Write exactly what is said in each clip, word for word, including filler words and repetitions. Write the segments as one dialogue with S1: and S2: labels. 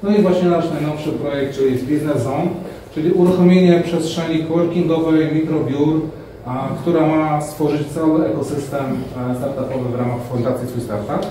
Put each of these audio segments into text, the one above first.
S1: No i właśnie nasz najnowszy projekt, czyli Business Zone, czyli uruchomienie przestrzeni coworkingowej, mikrobiur, a, która ma stworzyć cały ekosystem startupowy w ramach Fundacji Twój Startup.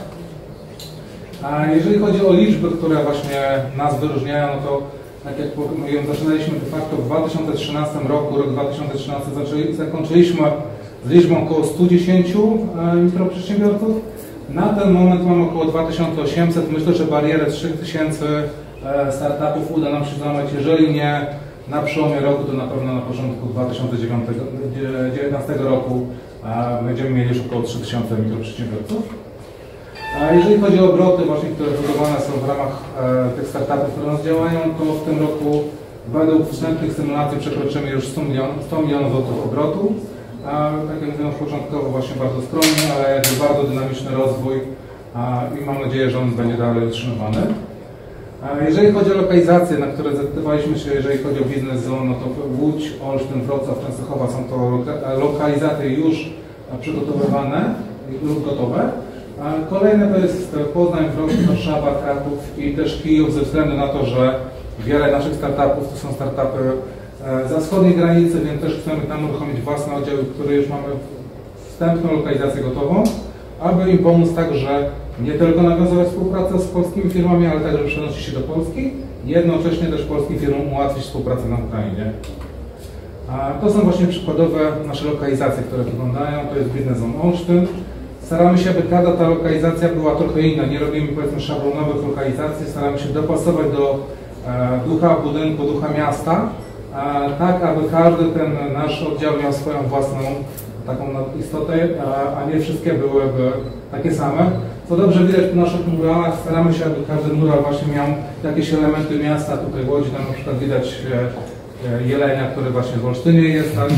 S1: A jeżeli chodzi o liczby, które właśnie nas wyróżniają, no to tak jak mówiłem, zaczynaliśmy de facto w dwa tysiące trzynastym roku, rok dwa tysiące trzynasty zaczęli, zakończyliśmy z liczbą około stu dziesięciu mikroprzedsiębiorców. Na ten moment mamy około dwa tysiące osiemset. Myślę, że barierę trzy tysiące startupów uda nam się złamać, jeżeli nie na przełomie roku, to na pewno na początku dwa tysiące dziewiętnastego roku będziemy mieli już około trzy tysiące mikroprzedsiębiorców. A jeżeli chodzi o obroty, właśnie, które budowane są w ramach e, tych startupów, które nas działają, to w tym roku według wstępnych symulacji przekroczymy już sto milionów złotych obrotu. A, tak jak mówiłem początkowo, właśnie bardzo skromnie, ale jakby bardzo dynamiczny rozwój a, i mam nadzieję, że on będzie dalej utrzymywany. A jeżeli chodzi o lokalizacje, na które zdecydowaliśmy się, jeżeli chodzi o Business Zone, no to Łódź, Olsztyn, Wrocław, Częstochowa są to loka lokalizacje już przygotowywane lub gotowe. A kolejne to jest Poznań, Wrocław, Warszawa, Kraków i też Kijów, ze względu na to, że wiele naszych startupów to są startupy za wschodniej granicy, więc też chcemy tam uruchomić własne oddziały, które już mamy wstępną lokalizację gotową, aby im pomóc także nie tylko nawiązywać współpracę z polskimi firmami, ale także przenosić się do Polski i jednocześnie też polskim firmom ułatwić współpracę na Ukrainie. A to są właśnie przykładowe nasze lokalizacje, które wyglądają. To jest Business Zone Olsztyn. Staramy się, aby każda ta lokalizacja była trochę inna. Nie robimy, powiedzmy, szablonowych lokalizacji. Staramy się dopasować do e, ducha budynku, ducha miasta, e, tak aby każdy ten nasz oddział miał swoją własną taką istotę, a, a nie wszystkie byłyby takie same. Co dobrze widać w naszych muralach, staramy się, aby każdy mural właśnie miał jakieś elementy miasta. Tutaj w Łodzi tam na przykład widać e, jelenia, który właśnie w Olsztynie jest. Tak?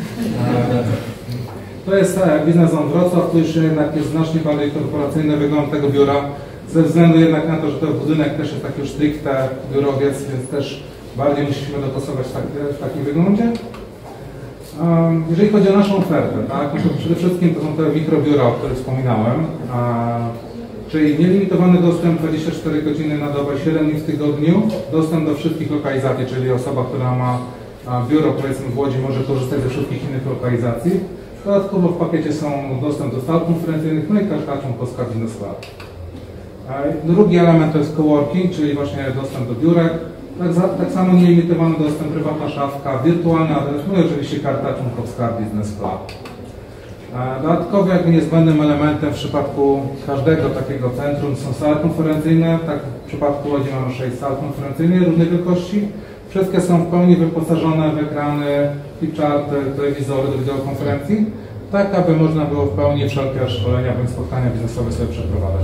S1: E, To jest Business Zone Wrocław, tu już jednak jest znacznie bardziej korporacyjny wygląd tego biura, ze względu jednak na to, że ten budynek też jest taki już stricte biurowiec, więc też bardziej musimy dopasować w, tak, w takim wyglądzie. Um, jeżeli chodzi o naszą ofertę, tak, no to przede wszystkim to są te mikrobiura, o których wspominałem, a, czyli nielimitowany dostęp dwadzieścia cztery godziny na dobę, siedem dni w tygodniu, dostęp do wszystkich lokalizacji, czyli osoba, która ma biuro, powiedzmy, w Łodzi, może korzystać ze wszystkich innych lokalizacji. Dodatkowo w pakiecie są dostęp do sal konferencyjnych, no i każda członkowska Business Club. Drugi element to jest coworking, czyli właśnie dostęp do biurek. Tak, za, tak samo nielimitowany dostęp, prywatna szafka, wirtualny adres, no i oczywiście karta członkowska Business Club. Dodatkowo jakby niezbędnym elementem w przypadku każdego takiego centrum są sale konferencyjne. Tak w przypadku Łodzi mamy sześć sal konferencyjnych różnej wielkości. Wszystkie są w pełni wyposażone w ekrany, flipcharty, telewizory do wideokonferencji, tak aby można było w pełni wszelkie szkolenia bądź spotkania biznesowe sobie przeprowadzać.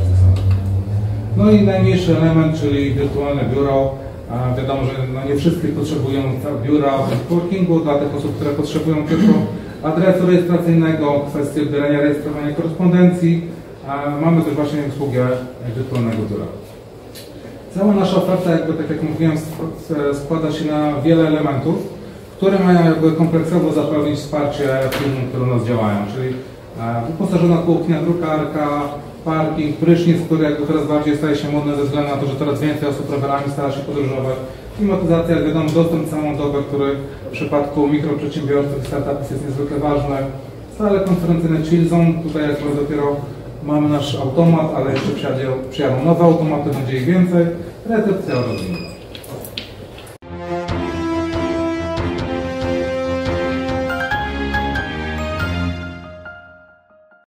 S1: No i najmniejszy element, czyli wirtualne biuro. Wiadomo, że no nie wszystkie potrzebują biura w coworkingu, dla tych osób, które potrzebują tylko adresu rejestracyjnego, kwestii odbierania rejestrowania korespondencji. Mamy też właśnie usługę wirtualnego biura. Cała nasza oferta, jakby tak jak mówiłem, składa się na wiele elementów, które mają jakby kompleksowo zapewnić wsparcie firm, które u nas działają, czyli wyposażona kuchnia, drukarka, parking, prysznic, który jakby coraz bardziej staje się modny ze względu na to, że coraz więcej osób rowerami stara się podróżować. Klimatyzacja, jak wiadomo, dostęp całą dobę, który w przypadku mikroprzedsiębiorców i startupów jest niezwykle ważny. Sale konferencyjne Chill Zone, tutaj jakby dopiero mamy nasz automat, ale jeszcze przyjadą nowe automaty, będzie ich więcej. Recepcja oraz inne.